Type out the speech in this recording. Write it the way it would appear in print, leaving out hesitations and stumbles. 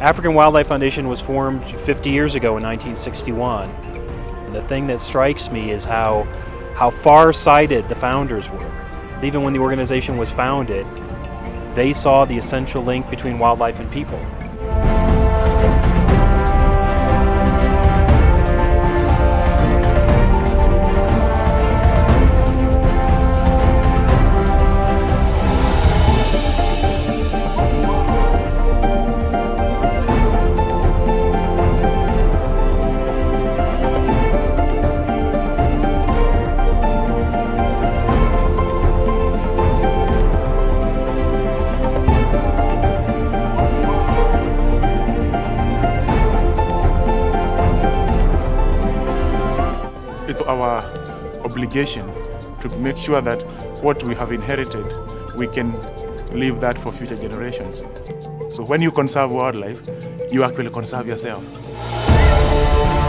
African Wildlife Foundation was formed 50 years ago in 1961. And the thing that strikes me is how far-sighted the founders were. Even when the organization was founded, they saw the essential link between wildlife and people. It's our obligation to make sure that what we have inherited, we can leave that for future generations. So when you conserve wildlife, you actually conserve yourself.